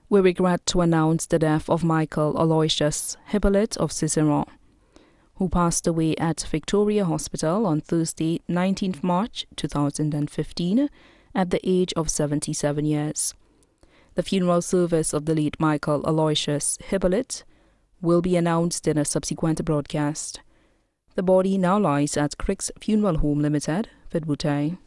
We regret to announce the death of Michael Aloysius Hippolyte of Cicero, who passed away at Victoria Hospital on Thursday, 19th March 2015, at the age of 77 years. The funeral service of the late Michael Aloysius Hippolyte will be announced in a subsequent broadcast. The body now lies at Crick's Funeral Home Limited, Vidbutay.